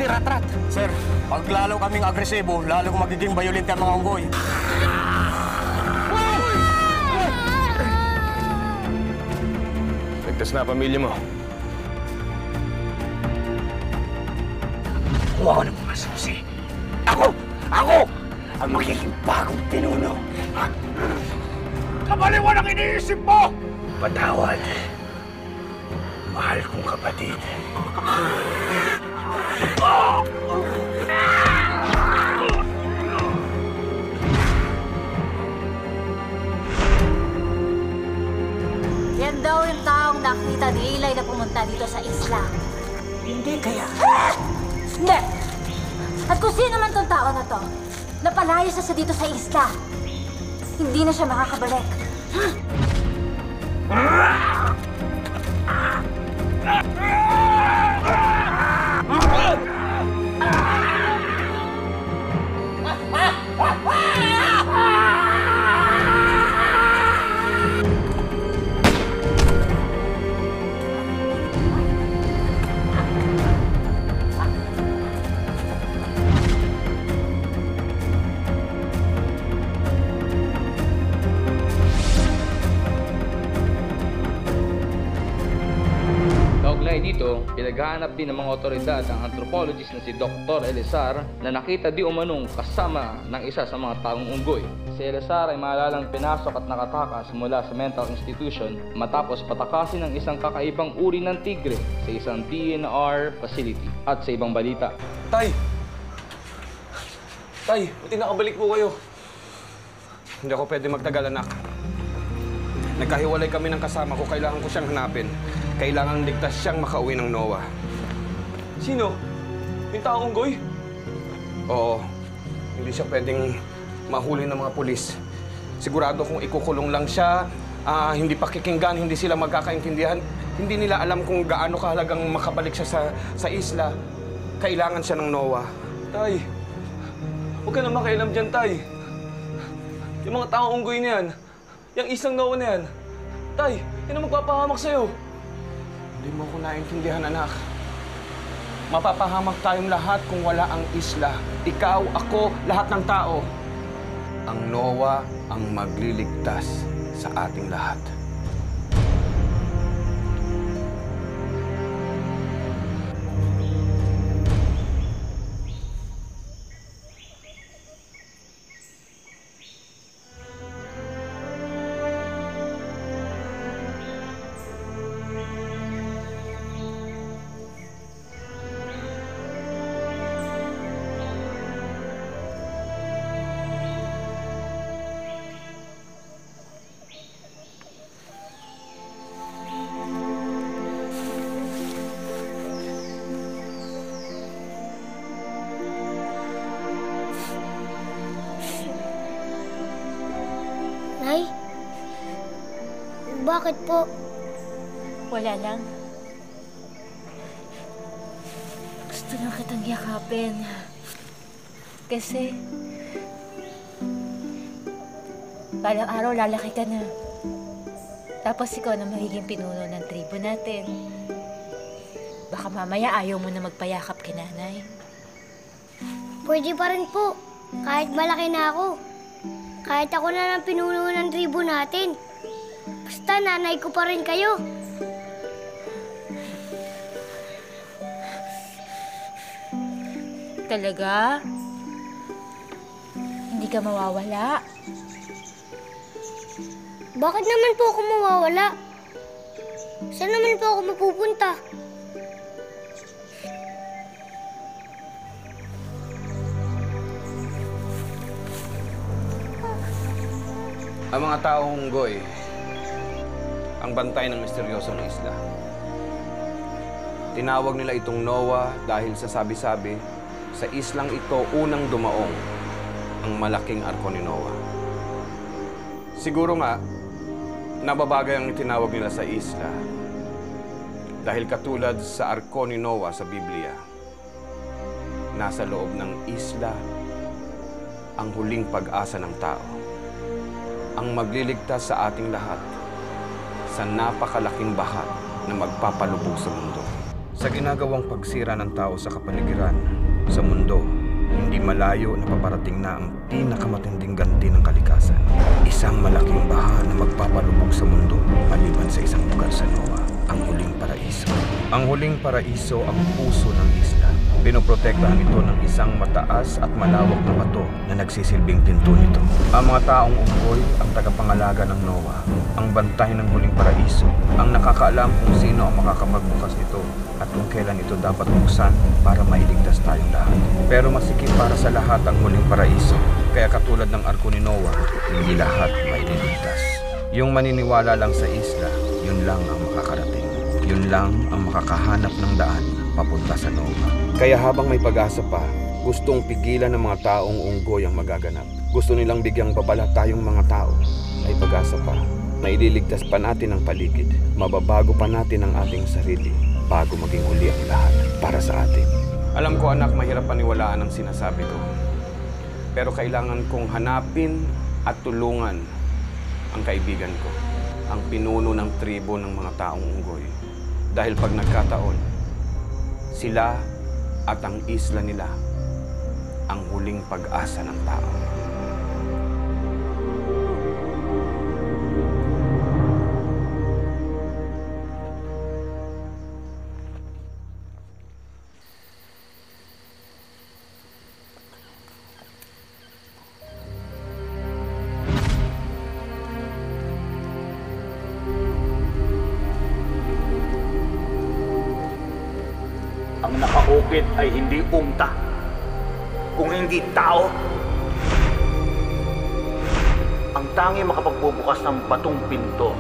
ni Ratrat. Sir, pag lalo kaming agresibo, lalong magiging violent ang mga unggoy. Ligtas na pamilya mo. Kuha ko ng mga susi. Ako ang magiging bagong pinuno. Kabaliwan ang iniisip mo! Patawad. Mahal kong kapatid. Yan daw yung taong nakita ni Eli na pumunta dito sa isla. Hindi kaya. Hindi! At kung sino man tong tao na to, napalayas na siya dito sa isla. Hindi na siya makakabalik. Dito, pinaghahanap din ng mga otoridad ang anthropologist na si Dr. Elizar na nakita di umanong kasama ng isa sa mga taong unggoy. Si Elizar ay maalalang pinasok at nakatakas mula sa mental institution matapos patakasin ng isang kakaibang uri ng tigre sa isang DNR facility. At sa ibang balita, Tay! Tay, buti nakabalik po kayo. Hindi ako pwede magtagal, anak. Nagkahiwalay kami ng kasama ko. Kailangan ko siyang hanapin. Kailangan ligtas siyang makauwi ng NOAA. Sino? Yung taong unggoy? Oo. Hindi siya pwedeng mahuli ng mga pulis. Sigurado kung ikukulong lang siya, hindi pakikinggan, hindi sila magkakaintindihan, hindi nila alam kung gaano kahalagang makabalik siya sa isla. Kailangan siya ng NOAA. Tay, huwag ka na makialam dyan, Tay. Yung mga taong unggoy na yan, yung isang NOAA na yan, Tay, yun ang magpapahamak sa'yo. Hindi mo ko naintindihan, anak. Mapapahamak tayong lahat kung wala ang isla. Ikaw, ako, lahat ng tao. Ang NOAA ang magliligtas sa ating lahat. Nay? Bakit po? Wala lang. Gusto lang kitang yakapin. Kasi balang araw lalaki ka na. Tapos ikaw na magiging pinuno ng tribo natin. Baka mamaya ayaw mo na magpayakap kay nanay. Pwede pa rin po. Kahit malaki na ako. Kahit ako na ng pinuno ng tribo natin. Basta nanay ko pa rin kayo. Talaga? Hindi ka mawawala? Bakit naman po ako mawawala? Saan naman po ako mapupunta? Ang mga taong unggoy, ang bantay ng misteryosong isla. Tinawag nila itong NOAA dahil sa sabi-sabi, sa islang ito unang dumaong ang malaking arko ni Noah. Siguro nga, nababagay ang itinawag nila sa isla dahil katulad sa arko ni Noah sa Biblia, nasa loob ng isla ang huling pag-asa ng tao. Ang magliligtas sa ating lahat sa napakalaking baha na magpapalubog sa mundo. Sa ginagawang pagsira ng tao sa kapaligiran, sa mundo, hindi malayo na paparating na ang pinakamatinding ganti ng kalikasan. Isang malaking baha na magpapalubog sa mundo maliban sa isang lugar sa Noah, ang huling paraiso. Ang huling paraiso ang puso ng isla. Pinoprotektahan ito ng isang mataas at malawak na bato na nagsisilbing pinto nito. Ang mga taong unggoy ang tagapangalaga ng Noah, ang bantay ng huling paraiso, ang nakakaalam kung sino ang makakapagbukas nito at kung kailan ito dapat buksan para mailigtas tayong lahat. Pero masikip para sa lahat ang huling paraiso, kaya katulad ng arko ni Noah, hindi lahat mailigtas. Yung maniniwala lang sa isla, yun lang ang makakarating. Yun lang ang makakahanap ng daan papunta sa Noah. Kaya habang may pag-asa pa, gustong pigilan ng mga taong unggoy ang magaganap. Gusto nilang bigyang babala tayong mga tao. May pag-asa pa. Maililigtas pa natin ang paligid. Mababago pa natin ang ating sarili bago maging huli ang lahat para sa atin. Alam ko anak, mahirap paniwalaan ang sinasabi ko. Pero kailangan kong hanapin at tulungan ang kaibigan ko, ang pinuno ng tribo ng mga taong unggoy. Dahil pag nagkataon, sila at ang isla nila ang huling pag-asa ng tao. Ang nakaukit ay hindi unta, kung hindi tao. Ang tanging makapagbubukas ng batong pinto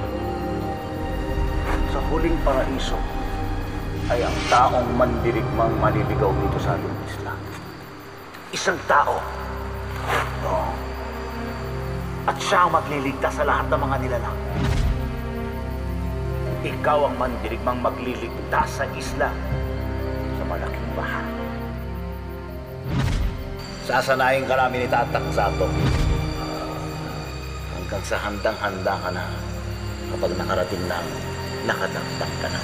sa huling paraiso ay ang taong mandirigmang maliligaw dito sa ating isla. Isang tao. Oo. At siya ang magliligtas sa lahat ng mga nilalang. Ikaw ang mandirigmang magliligtas sa isla sa malaking baha. Sasanayin ka namin ni Tatang Sato. Hanggang sa handang-handa ka na kapag nakarating na nakadagdag ka na.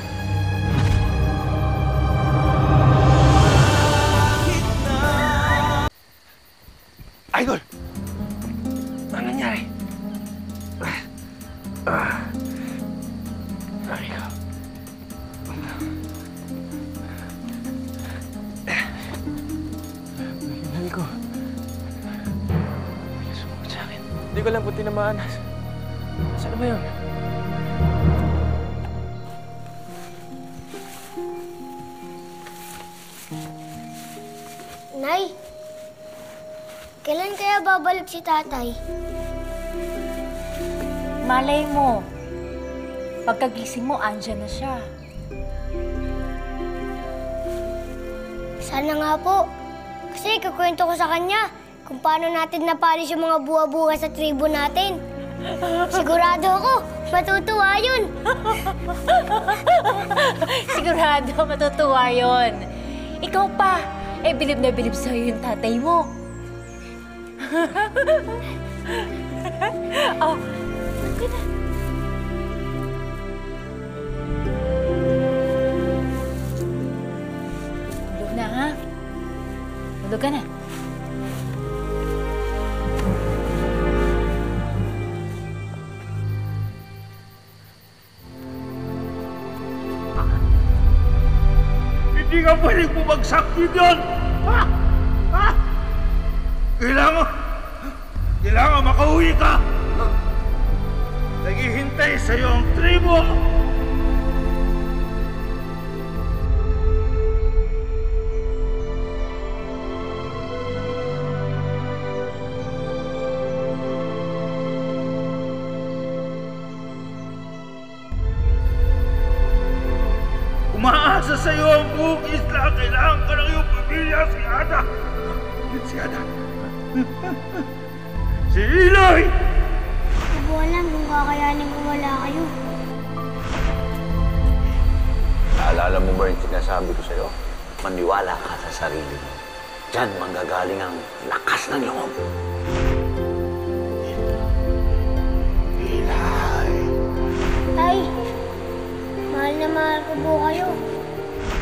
Idol! Ano nangyari? Ay, Hinali ko. May sumukot sa akin. Hindi ko lang po tinamaan. Saan ba yun? Nay, kailan kaya babalik si tatay? Malay mo, pagkagising mo, andyan na siya. Sana nga po. Kasi kukwento ko sa kanya kung paano natin napalis yung mga buha-buha sa tribo natin. Sigurado ako, matutuwa yun. Sigurado, matutuwa yun. Ikaw pa, bilib na bilib sa'yo yung tatay mo. Oh, okay na. Tulog na, ha? Tulog ka na. hindi ka pwedeng bumagsak yun! Ha? Ha? Kailangan makauwi ka! Naghihintay sa'yo ang tribo! Umaasa sa'yo ang buong isla. Kailangan ka ng iyong pamilya, si Ada. Si Ada. Si Iloy! Hindi ko alam kung kakayanin ko wala kayo. Naalala mo ba yung sinasabi ko sa'yo? Maniwala ka sa sarili mo. Diyan manggagaling ang lakas ng loob. Ilay. Tay, mahal na mahal ko po kayo.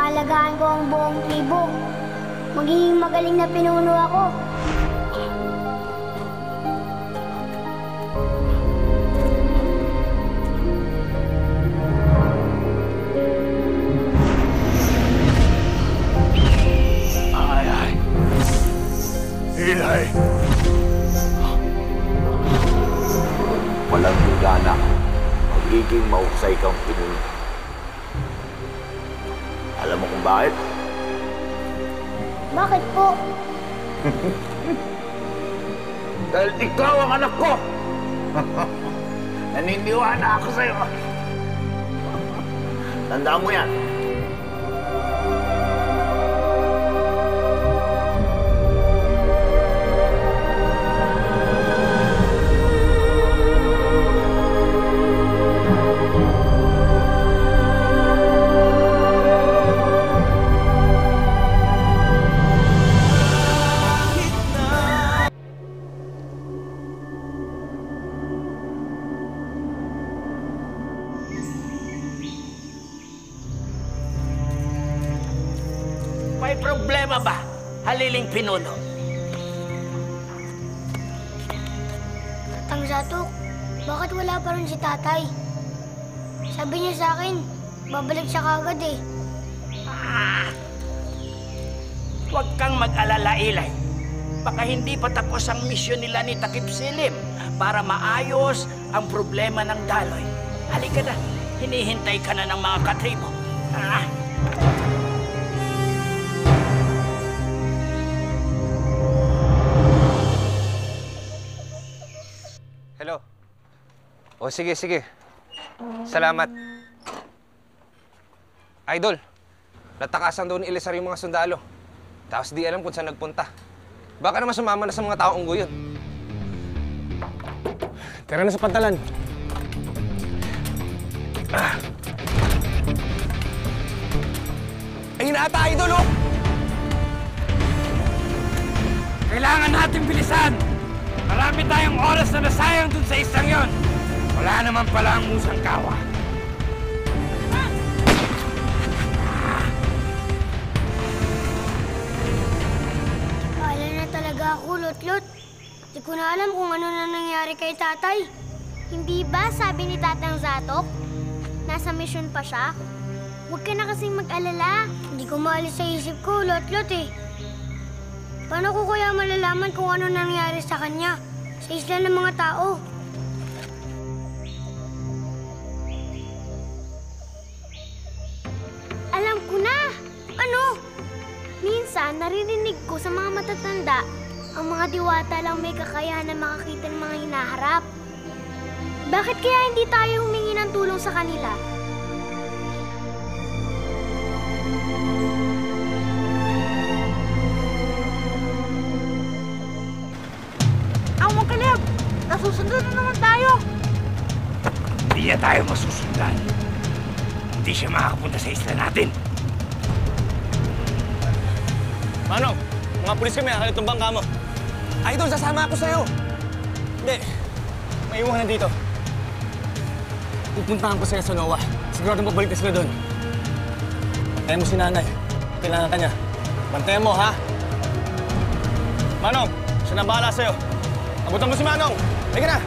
Aalagaan ko ang buong tribo. Magiging magaling na pinuno ako. Ay. Eli. Walang duda na magiging mahusay kang pinuno. Alam mo kung bakit? Bakit po? Dahil ikaw ang anak ko! Naniniwala ako sa'yo. Tandaan mo yan. May problema ba, haliling pinuno? Tatang Zatok, bakit wala pa rin si tatay? Sabi niya sa akin, babalik siya kagad eh. Huwag kang mag-alala, Eli. Baka hindi pa tapos ang misyon nila ni Takip Silim para maayos ang problema ng Daloy. Halika na, hinihintay ka na ng mga katribo. Hello. O sige, sige. Salamat. Idol, natakasan doon ni Elisar yung mga sundalo. Tapos di alam kung saan nagpunta. Baka naman sumama na sa mga taong unggoy yun. Tara na sa pantalan. Ayun na ata, Idol, oh! Kailangan natin bilisan! Marami tayong oras na nasayang dun sa isang yon. Wala naman pala ang musang kawa. Kala na talaga ako, Lot-Lot. Di ko na alam kung ano na nangyari kay tatay. Hindi ba sabi ni Tatang Zatok, nasa misyon pa siya? Huwag ka na kasing mag-alala. Hindi ko maalis sa isip ko, Lot-Lot eh. Paano ko kaya malalaman kung ano nangyari sa kanya sa isla ng mga tao? Alam ko na! Ano? Minsan, naririnig ko sa mga matatanda, ang mga diwata lang may kakayahan na makakita ng mga hinaharap. Bakit kaya hindi tayo humingi ng tulong sa kanila? Ang Kaleb! Nasusundan na naman tayo! Hindi niya tayo masusundan. Hindi siya makakapunta sa isla natin. Manong, mga pulis kami, nakalit tumbang ka mo. Idol, sasama ako sa'yo. Hindi, may iwanan dito. Pupuntahan ko sila sa Noah. Siguradong babalik na sila doon. Bantayan mo si nanay. Kailangan ka niya. Bantayan mo, ha? Manong, siya na bahala sa'yo. Abutan mo si Manong! Halika na!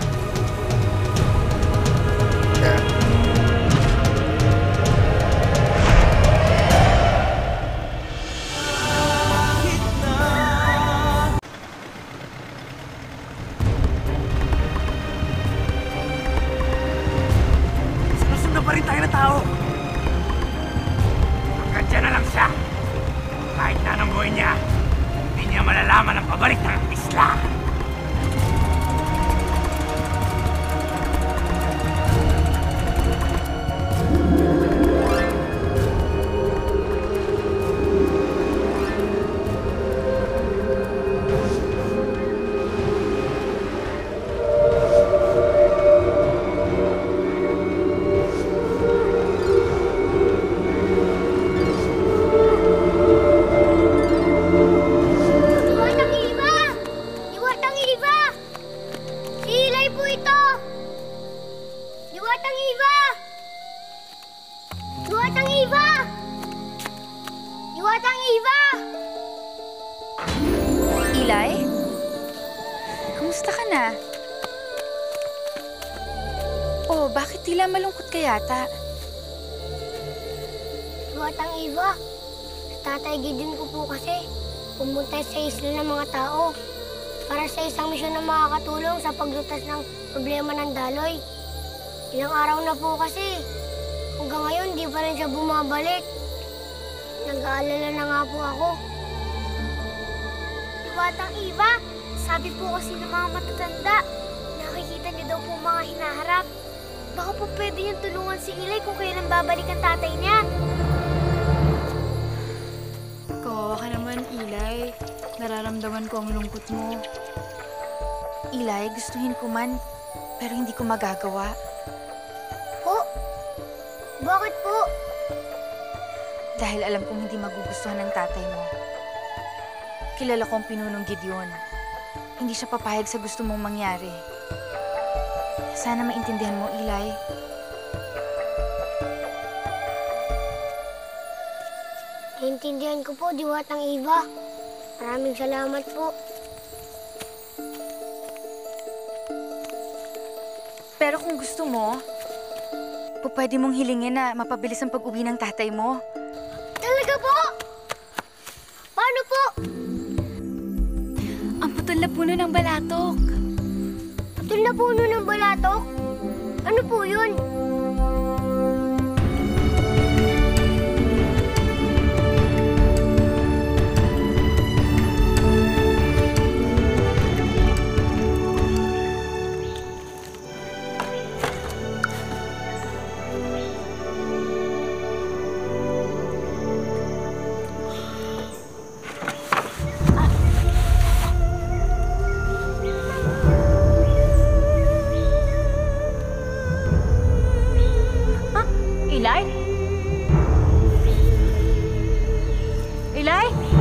Sinusundan pa rin tayo ng tao. Hanggang dyan na lang siya. Kahit na anong gawin niya, hindi niya malalaman ang pabalik ng isla. Diwatang Iba! Diwatang Iba! Si Eli po ito! Diwatang Iba! Diwatang Iba! Diwatang Eva! Eli? Kamusta ka na? Oh, bakit tila malungkot ka yata? Diwatang Eva, Tatay Gideon ko po kasi pumunta sa isla ng mga tao para sa isang misyon na makakatulong sa paglutas ng problema ng daloy. Ilang araw na po kasi, hanggang ngayon di pa rin siya bumabalik. Nag-aalala na nga po ako. Diwatang Eva, sabi po kasi ng mga matatanda, nakikita niyo daw po mga hinaharap. Baka po pwede niyang tulungan si Eli kung kailan babalik ang tatay niya. Kawawa ka naman, Eli. Nararamdaman ko ang lungkot mo. Eli, gustuhin ko man, pero hindi ko magagawa. Po? Bakit po? Dahil alam kong hindi magugustuhan ng tatay mo. Kilala ko ang pinunong Gideon. Hindi siya papayag sa gusto mong mangyari. Sana maintindihan mo, Eli. Naintindihan ko po, Diwatang Eva. Maraming salamat po. Pero kung gusto mo, pwede mong hilingin na mapabilis ang pag-uwi ng tatay mo. Talaga po? Paano po? Ang putol na puno ng balatok. Putol na puno ng balatok? Ano po yun? Eli? Eli?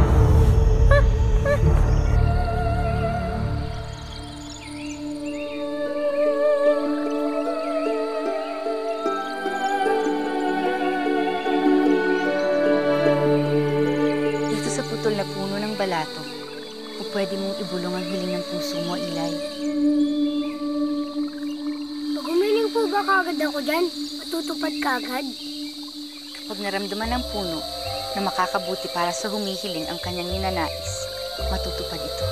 Dito sa putol na puno ng balatok, pwede mong ibulong ang hiling ng puso mo, Eli. Pag humiling po ba kagad ako dyan? Matutupad kagad? Pag naramdaman ng puno na makakabuti para sa humihiling ang kanyang ninanais, matutupad ito.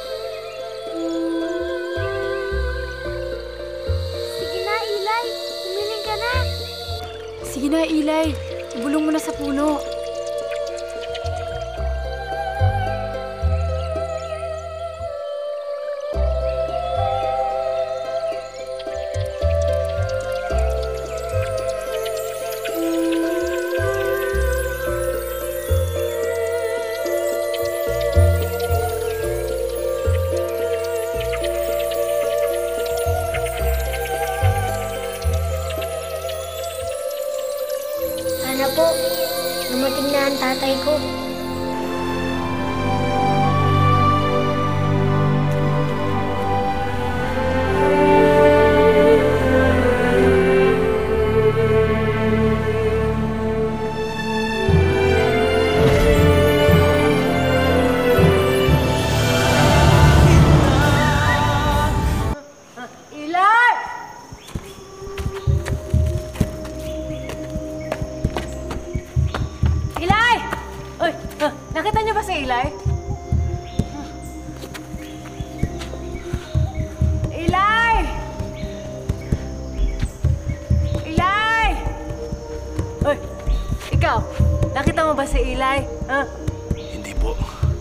Sige na, Eli. Humiling ka na. Sige na, Eli. Ibulong mo na sa puno. Sana po, dumating na ang tatay ko. Nakita niyo ba si Eli? Eli! Eli! Uy, ikaw, nakita mo ba si Eli? Ha? Hindi po.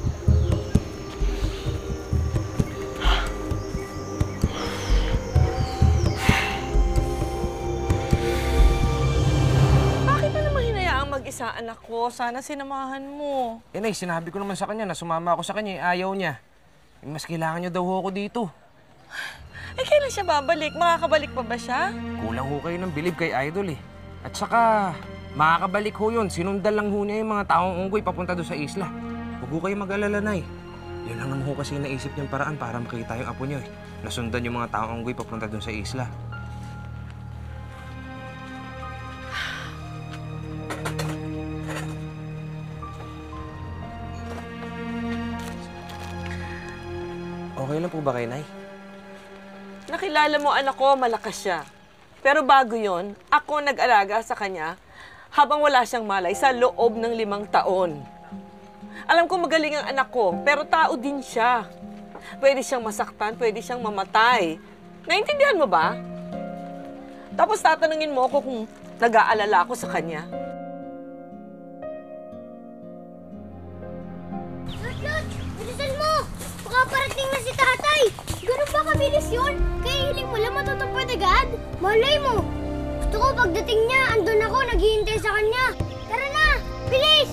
Bakit mo naman hinayaang mag-isa, anak ko? Sana sinamahan mo. Eh, Nay, sinabi ko naman sa kanya na sumama ako sa kanya, ayaw niya. Eh, mas kailangan niyo daw ako dito. Eh, kailan siya babalik? Makakabalik pa ba siya? Kulang ho kayo ng bilib kay Idol eh. At saka, makakabalik ho yun. Sinundan lang ho niya yung mga taong unggoy papunta doon sa isla. Huwag ho kayo mag-alala, Nay. Yun lang naman ho kasi naisip niyang paraan para makita yung apo niyo eh. Nasundan yung mga taong unggoy papunta doon sa isla. Okay lang po ba kayo, Nay? Nakilala mo anak ko, malakas siya. Pero bago yon, ako nag-alaga sa kanya habang wala siyang malay sa loob ng 5 taon. Alam ko magaling ang anak ko, pero tao din siya. Pwede siyang masaktan, pwede siyang mamatay. Naintindihan mo ba? Tapos tatanungin mo ako kung nag-aalala ako sa kanya. Lut! Bilisan mo! Baka parating na si tatay! Ganun ba kabilis yun? Kaya hiling mo lang matutupad agad? Malay mo! Gusto ko pagdating niya, andun ako, naghihintay sa kanya. Tara na! Bilis!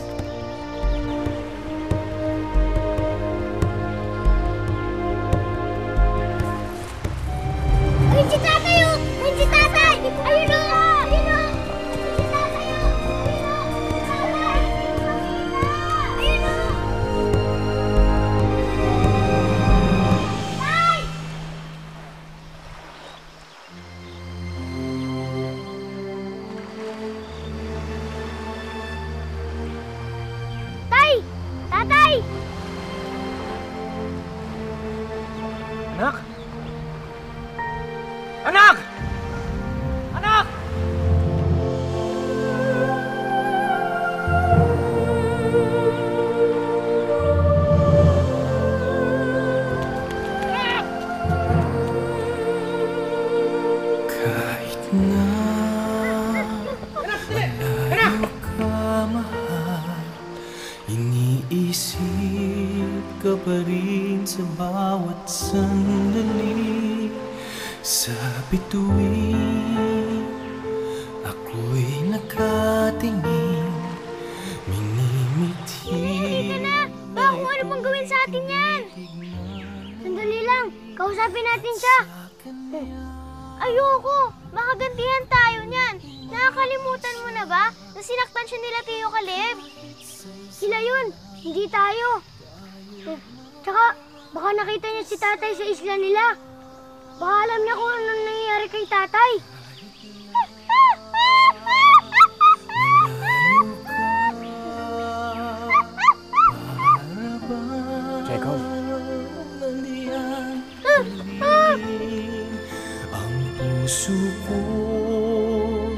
Ayun si tatay oh! Ayun si tatay! Ayun o! Ayun o! Ayun si tatay oh! Ayun o! Tatay! Ayun o! Tay! Tay! Tatay! Anak? Anak! Anak! Kahit na malayo ka, mahal, iniisip ka pa rin sa bawat sandali. Sa bituin, ako'y nakatingin, minimiti. Halika na! Baka kung ano pang gawin sa atin yan! Sandali lang, kausapin natin siya. Ayoko! Baka gantihan tayo niyan. Nakakalimutan mo na ba na sinaktan siya nila Tio Caleb? Sila yun, hindi tayo. Tsaka, baka nakita niya si tatay sa isla nila. Baka alam niya kung anong nangyayari kay tatay. Jacob. Ang puso ko'y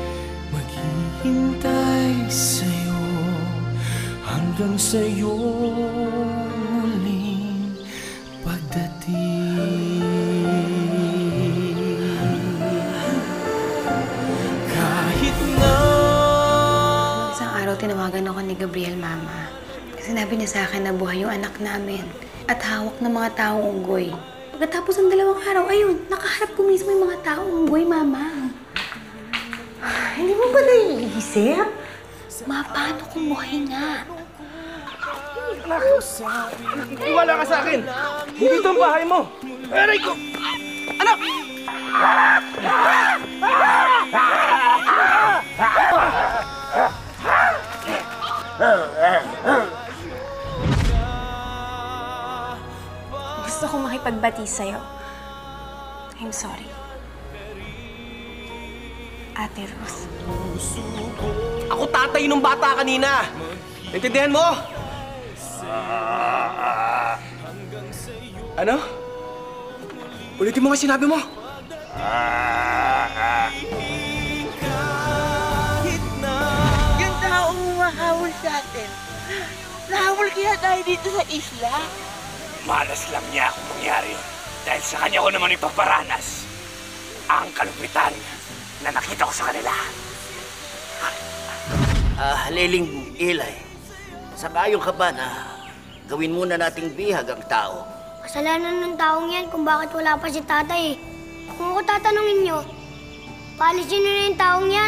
maghihintay sa'yo hanggang sa'yo muling pagdating. Kahit na Isang araw tinawagan ako ni Gabriel, Mama. Kasi sinabi niya sa akin na buhay yung anak namin at hawak ng mga taong unggoy. Pagkatapos ng 2 araw, ayun, nakaharap ko mismo yung mga taong unggoy, Mama. Hindi mo ba naiisip? Ma, paano kung buhay nga? Anak! Iwala ka sa akin! Hindi ito ang bahay mo! Aray ko! Anak! Gusto kong makipagbati sa'yo. I'm sorry. Ate Ruth. Ako tatay nung bata kanina! Intindihan mo? Ano? Ulitin mo nga sinabi mo. Yung taong humahawal sa atin, nahabol kaya tayo dito sa isla? Malas lang niya kung mangyari yun. Dahil sa kanya ko naman ipaparanas ang kalupitan na nakita ko sa kanila. Liling Ilay, sangayon ka ba na gawin muna nating bihag ang tao? Kasalanan ng taong yan kung bakit wala pa si tatay. Kung ako tatanungin nyo, paalisin nyo na yung taong yan.